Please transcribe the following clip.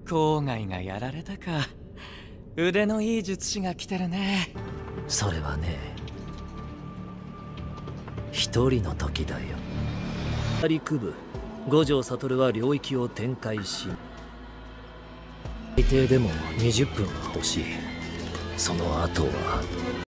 郊外がやられたか。腕のいい術師が来てるね。 それはね、一人の時だよ。陸部五条悟は領域を展開し、最低でも20分は欲しい。その後は